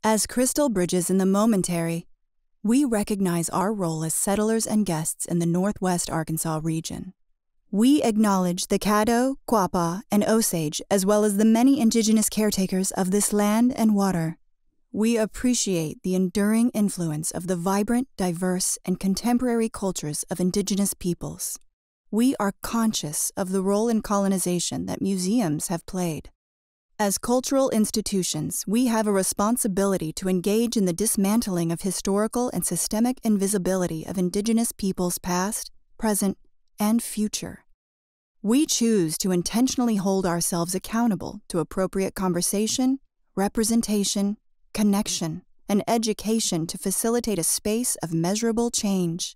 As crystal bridges in the Momentary, we recognize our role as settlers and guests in the Northwest Arkansas region. We acknowledge the Caddo, Quapaw, and Osage, as well as the many indigenous caretakers of this land and water. We appreciate the enduring influence of the vibrant, diverse, and contemporary cultures of indigenous peoples. We are conscious of the role in colonization that museums have played. As cultural institutions, we have a responsibility to engage in the dismantling of historical and systemic invisibility of indigenous peoples past, present, and future. We choose to intentionally hold ourselves accountable to appropriate conversation, representation, connection, and education to facilitate a space of measurable change.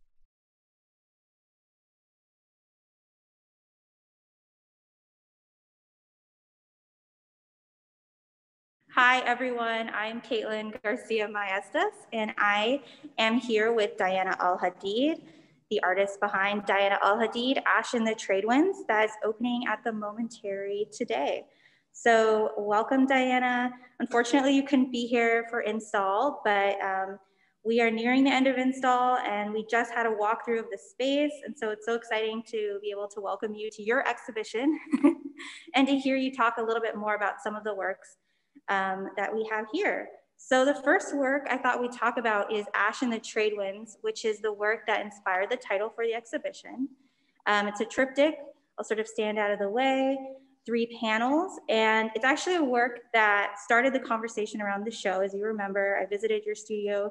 Hi, everyone. I'm Kaitlin Garcia-Maestas, and I am here with Diana Al-Hadid, the artist behind Diana Al-Hadid, Ash in the Trade Winds, that is opening at the Momentary today. So welcome, Diana. Unfortunately, you couldn't be here for install, but we are nearing the end of install, and we just had a walkthrough of the space, and so it's so exciting to be able to welcome you to your exhibition and to hear you talk a little bit more about some of the works that we have here. So the first work I thought we'd talk about is Ash in the Trade Winds, which is the work that inspired the title for the exhibition. It's a triptych. I'll sort of stand out of the way, 3 panels, and it's actually a work that started the conversation around the show. As you remember, I visited your studio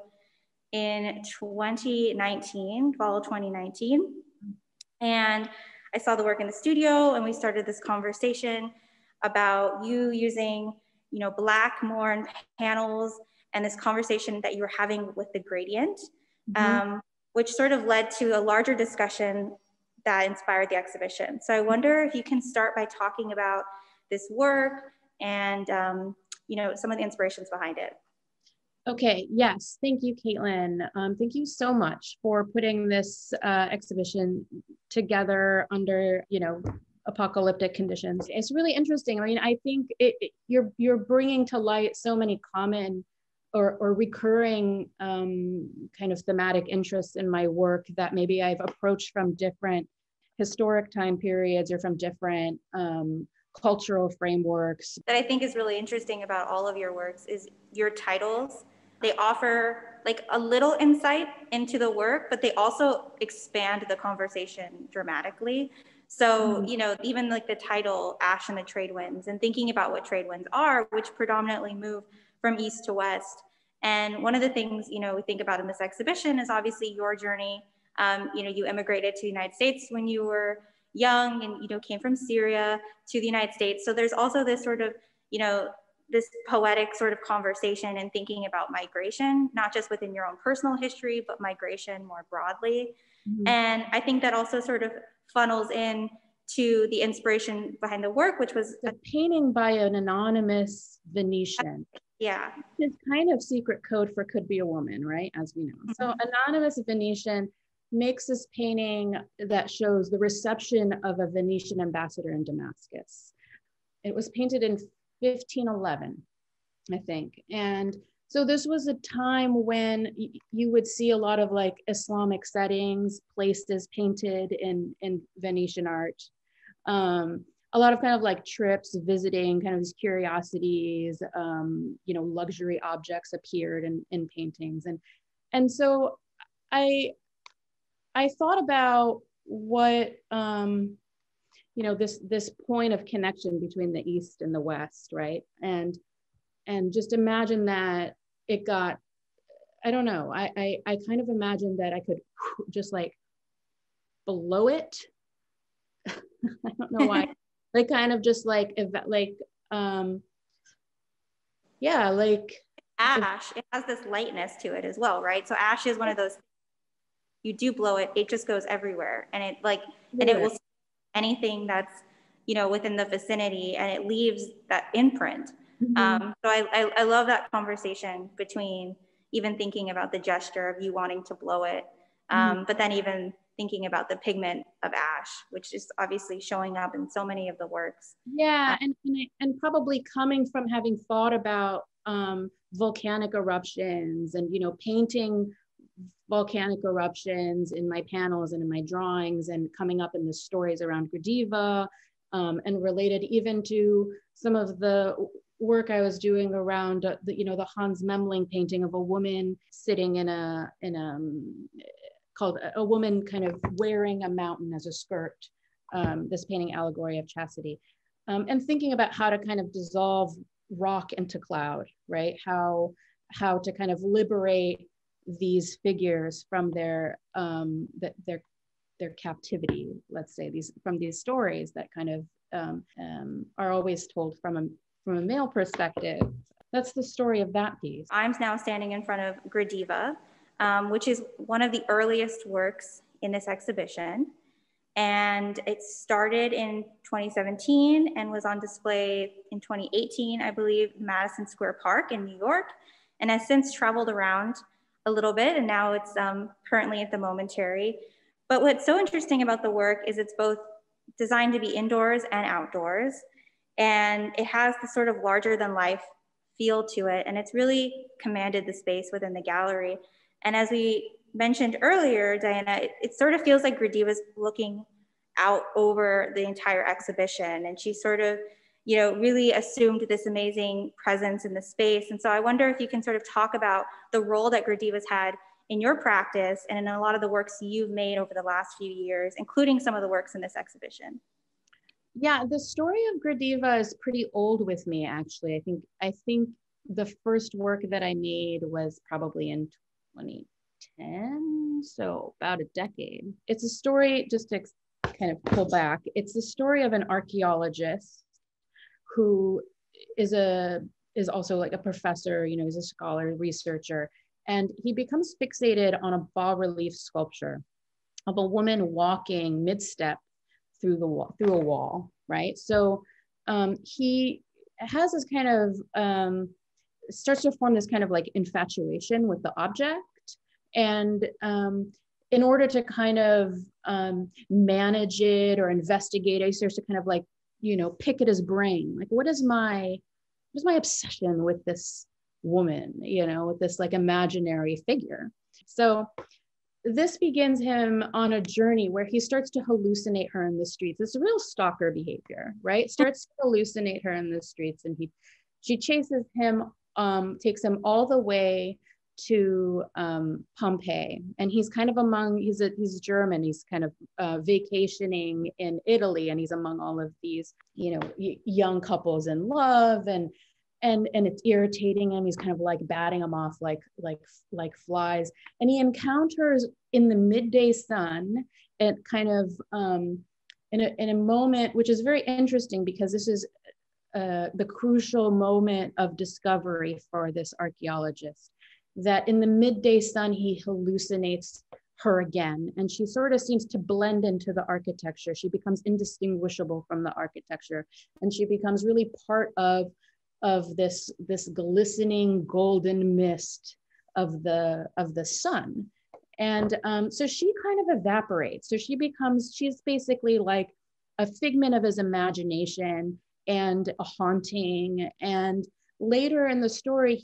in 2019, fall 2019, and I saw the work in the studio, and we started this conversation about you using black more panels, and this conversation that you were having with the gradient, which sort of led to a larger discussion that inspired the exhibition. So I wonder if you can start by talking about this work and some of the inspirations behind it. Okay, yes, thank you, Kaitlin. Thank you so much for putting this exhibition together under, apocalyptic conditions. It's really interesting. I mean, I think you're bringing to light so many common or recurring kind of thematic interests in my work that maybe I've approached from different historic time periods or from different cultural frameworks. That I think is really interesting about all of your works is your titles. They offer like a little insight into the work, but they also expand the conversation dramatically. So, even like the title, Ash in the Trade Winds, and thinking about what trade winds are, which predominantly move from east to west. And one of the things, we think about in this exhibition is obviously your journey. You immigrated to the United States when you were young and, came from Syria to the United States. So there's also this sort of, this poetic sort of conversation and thinking about migration, not just within your own personal history, but migration more broadly. And I think that also sort of funnels in to the inspiration behind the work, which was a painting by an anonymous Venetian. Yeah. It's kind of secret code for could be a woman, right? As we know. So anonymous Venetian makes this painting that shows the reception of a Venetian ambassador in Damascus. It was painted in 1511, I think. And so this was a time when you would see a lot of like Islamic settings placed as painted in Venetian art. A lot of kind of like trips, visiting kind of these curiosities, luxury objects appeared in paintings. And so I thought about what, this point of connection between the East and the West, right? And just imagine that it got, I don't know, I kind of imagined that I could just like blow it. I don't know why. Like kind of just like ash, it has this lightness to it as well, right? So ash is one of those, you do blow it, it just goes everywhere. And it like, and it will anything that's, within the vicinity, and it leaves that imprint. So I love that conversation between even thinking about the gesture of you wanting to blow it, but then even thinking about the pigment of ash, which is obviously showing up in so many of the works. Yeah, and probably coming from having thought about volcanic eruptions and, you know, painting volcanic eruptions in my panels and in my drawings, and coming up in the stories around Gradiva, and related even to some of the work I was doing around the Hans Memling painting of a woman sitting in a called a woman kind of wearing a mountain as a skirt, this painting Allegory of Chastity, and thinking about how to kind of dissolve rock into cloud, right? How to kind of liberate these figures from their captivity, let's say, from these stories that kind of are always told from a male perspective. That's the story of that piece. I'm now standing in front of Gradiva, which is one of the earliest works in this exhibition. And it started in 2017 and was on display in 2018, I believe, Madison Square Park in New York, and has since traveled around a little bit, and now it's currently at the Momentary. But what's so interesting about the work is it's both designed to be indoors and outdoors, and it has this sort of larger than life feel to it, and it's really commanded the space within the gallery. And as we mentioned earlier, Diana, it sort of feels like Gradiva's looking out over the entire exhibition, and she sort of, you know, really assumed this amazing presence in the space. And so I wonder if you can sort of talk about the role that Gradiva's had in your practice and in a lot of the works you've made over the last few years, including some of the works in this exhibition. Yeah, the story of Gradiva is pretty old with me, actually. I think the first work that I made was probably in 2010, so about a decade. It's a story, just to kind of pull back, it's the story of an archaeologist who is also like a professor, you know, he's a scholar, researcher, and he becomes fixated on a bas-relief sculpture of a woman walking mid-step through a wall, right? So he has this kind of, starts to form this kind of like infatuation with the object. And in order to kind of manage it or investigate it, he starts to kind of like, you know, pick at his brain. Like, what is my obsession with this woman, you know, with this like imaginary figure? So this begins him on a journey where he starts to hallucinate her in the streets. It's real stalker behavior, right? Starts to hallucinate her in the streets, and she chases him, takes him all the way to Pompeii, and he's kind of he's German, he's kind of vacationing in Italy, and he's among all of these, you know, young couples in love, and it's irritating him. He's kind of like batting them off like flies, and he encounters in the midday sun at kind of in a moment which is very interesting, because this is the crucial moment of discovery for this archaeologist, that in the midday sun, he hallucinates her again. And she sort of seems to blend into the architecture. She becomes indistinguishable from the architecture. And she becomes really part of this glistening golden mist of the sun. And so she kind of evaporates. So she's basically like a figment of his imagination and a haunting. And later in the story,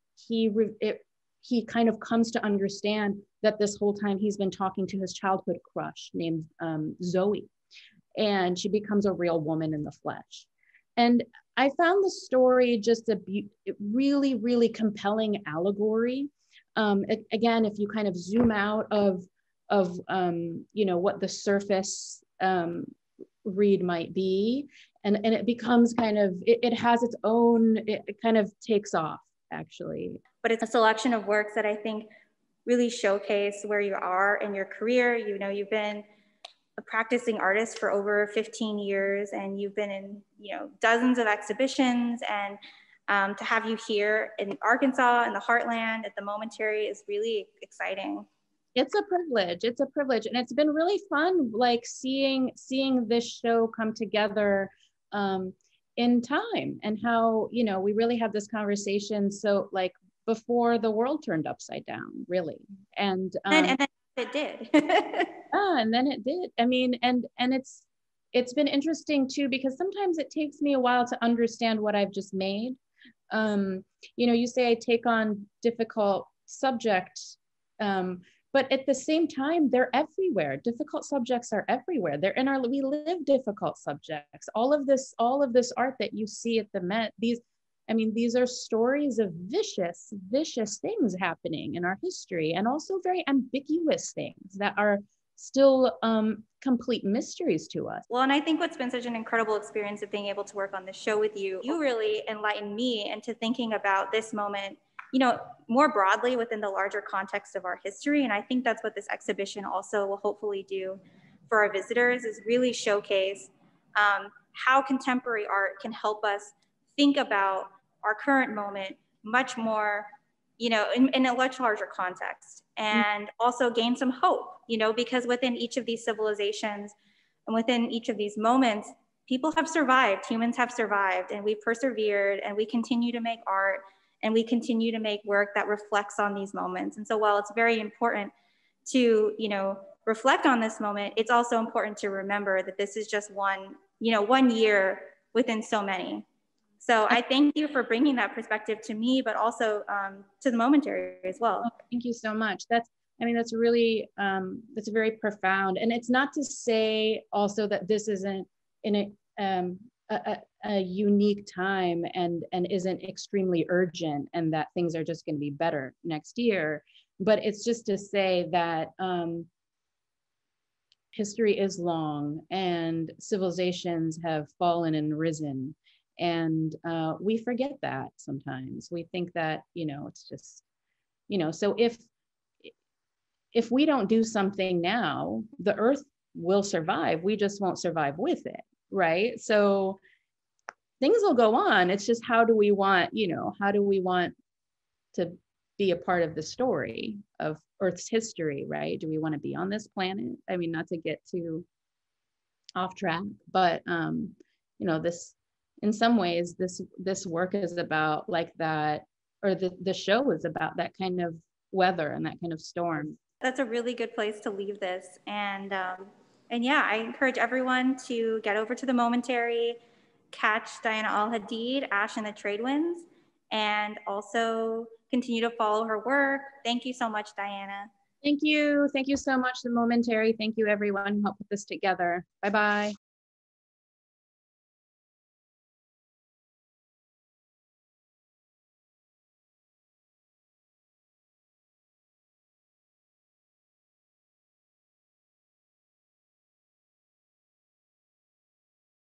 he kind of comes to understand that this whole time he's been talking to his childhood crush named Zoe, and she becomes a real woman in the flesh. And I found the story just a really, really compelling allegory. Again, if you kind of zoom out of you know, what the surface read might be, and it becomes kind of, it has its own, it kind of takes off, actually. But it's a selection of works that I think really showcase where you are in your career. You know, you've been a practicing artist for over 15 years, and you've been in, you know, dozens of exhibitions, and to have you here in Arkansas, in the heartland, at the Momentary is really exciting. It's a privilege. It's a privilege. And it's been really fun, like seeing this show come together in time, and how, you know, we really have this conversation. So like before the world turned upside down, really. And then it did. And then it did. I mean, and it's been interesting too, because sometimes it takes me a while to understand what I've just made. You know, you say I take on difficult subjects, but at the same time, they're everywhere. Difficult subjects are everywhere. They're in our, we live difficult subjects. All of this art that you see at the Met, these are stories of vicious things happening in our history, and also very ambiguous things that are still complete mysteries to us. Well, and I think what's been such an incredible experience of being able to work on this show with you, you really enlightened me into thinking about this moment, you know, more broadly within the larger context of our history. And I think that's what this exhibition also will hopefully do for our visitors, is really showcase how contemporary art can help us think about our current moment much more, you know, in a much larger context, and also gain some hope, you know, because within each of these civilizations and within each of these moments, people have survived, humans have survived, and we've persevered, and we continue to make art, and we continue to make work that reflects on these moments. And so while it's very important to, you know, reflect on this moment, it's also important to remember that this is just one, you know, 1 year within so many. So I thank you for bringing that perspective to me, but also to the Momentary as well. Oh, thank you so much. That's really, that's very profound. And it's not to say also that this isn't in a unique time and isn't extremely urgent, and that things are just going to be better next year. But it's just to say that history is long, and civilizations have fallen and risen. And we forget that sometimes. We think that, you know, it's just, you know, so if we don't do something now, the earth will survive. We just won't survive with it, right? So things will go on. It's just, how do we want to be a part of the story of Earth's history, right? Do we want to be on this planet? I mean, not to get too off track, but you know, this, in some ways, this work is about like that, or the show is about that kind of weather and that kind of storm. That's a really good place to leave this. And yeah, I encourage everyone to get over to the Momentary, catch Diana Al-Hadid, Ash and the Trade Winds, and also continue to follow her work. Thank you so much, Diana. Thank you. Thank you so much, the Momentary. Thank you, everyone who helped put this together. Bye-bye.